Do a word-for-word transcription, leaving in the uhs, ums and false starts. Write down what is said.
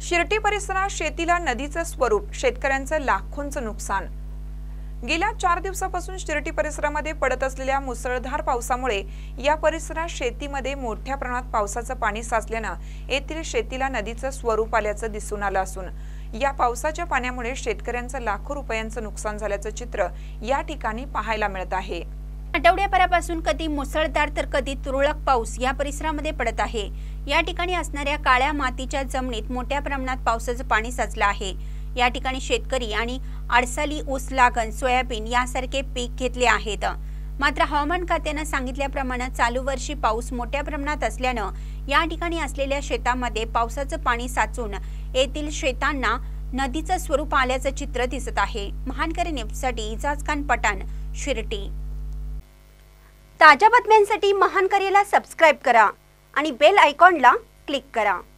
शिर्टी परिसरात शेतीला नदीचं स्वरूप, शेतकऱ्यांचं लाखोंचं नुकसान। गेल्या चार दिवसापासून शिर्टी परिसरामध्ये पडत असलेल्या मुसळधार पावसामुळे या परिसरात शेतीमध्ये मोठ्या प्रमाणात पावसाचं पाणी साचल्याने येथील शेतीला नदीचं स्वरूप आल्याचं दिसून आलं असून या पावसाच्या पाण्यामुळे शेतकऱ्यांचं लाखो रुपयांचं नुकसान झाल्याचं चित्र या ठिकाणी पाहायला मिळत आहे। आठवड्याभरापासून कधी मुसळधार तर कधी तुरळक पाऊस या परिसरामध्ये पडत आहे। या ठिकाणी असणाऱ्या काळ्या मातीच्या जमिनीत मोठ्या प्रमाणात पावसाचं पाणी साचलं आहे। या ठिकाणी शेतकरी आणि आडसाली, ऊस लागण, सोयाबीन यासारखे पीक घेतले आहेत। मात्र हवामान खात्यानं सांगितल्याप्रमाणे चालू वर्षी पाऊस मोठ्या प्रमाणात असल्यानं या ठिकाणी असलेल्या शेतामध्ये पावसाचं पाणी साचून येथील शेतांना नदीचं स्वरूप आल्याचं चित्र दिसत आहे। महानकरी न्यूजसाठी इजाज खान पठाण, शिर्टी। ताज्या बातम्यांसाठी महानकरीला सबस्क्राइब करा आणि बेल आयकॉनला क्लिक करा।